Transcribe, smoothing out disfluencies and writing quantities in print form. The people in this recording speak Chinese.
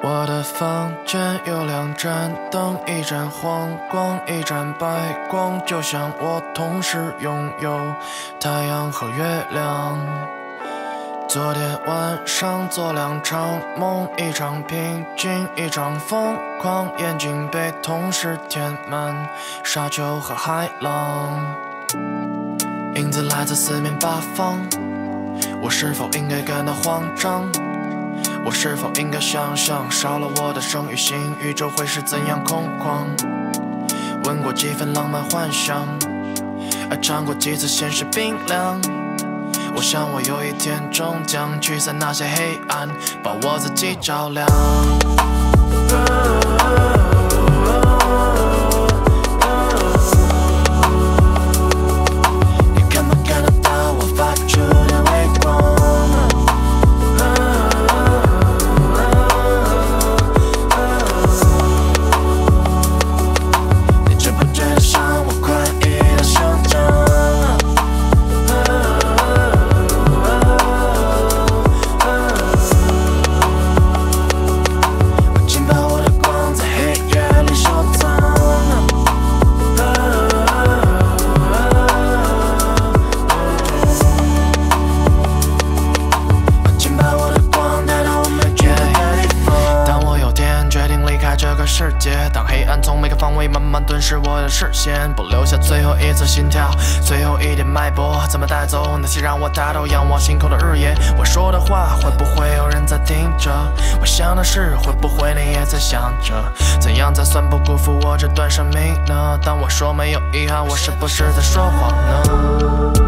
我的房间有2盏灯，一盏黄光，一盏白光，就像我同时拥有太阳和月亮。昨天晚上做2场梦，一场平静，一场疯狂，眼睛被同时填满沙丘和海浪，影子来自四面八方。我是否应该感到慌张？我是否应该想象，少了我的生与性，宇宙会是怎样空旷？闻过几分浪漫幻想，尝过几次现实冰凉。我想我有一天终将驱散那些黑暗，把我自己照亮。你看不看得到我发出的微光？你知不觉得像我快意的生长？世界，当黑暗从每个方位慢慢吞噬我的视线，不留下最后一次心跳，最后一点脉搏，怎么带走那些让我抬头仰望星空的日夜？我说的话会不会有人在听着？我想的事会不会你也在想着？怎样才算不辜负我这段生命呢？当我说没有遗憾，我是不是在说谎呢？